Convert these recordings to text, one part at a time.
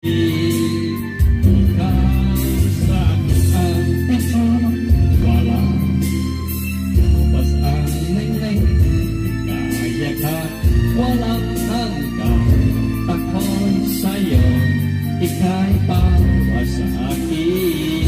Walang hanggang ako'y sa'yo, ika'y para sa akin.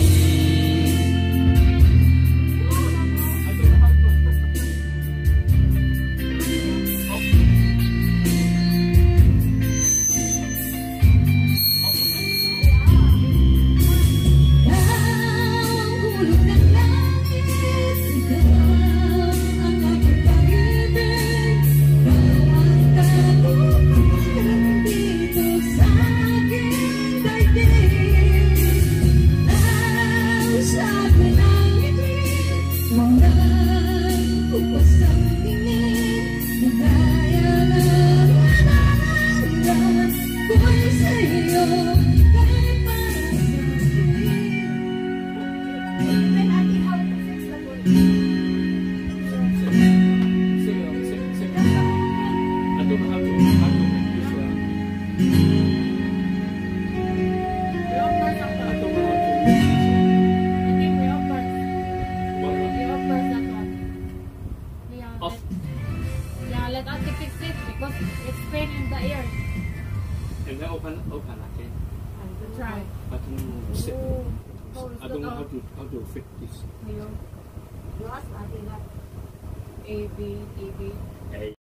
Yeah, let us fix it because it's pain in the ear. And then open again. Try. I don't know how to fix this. You ask A, B, A, B.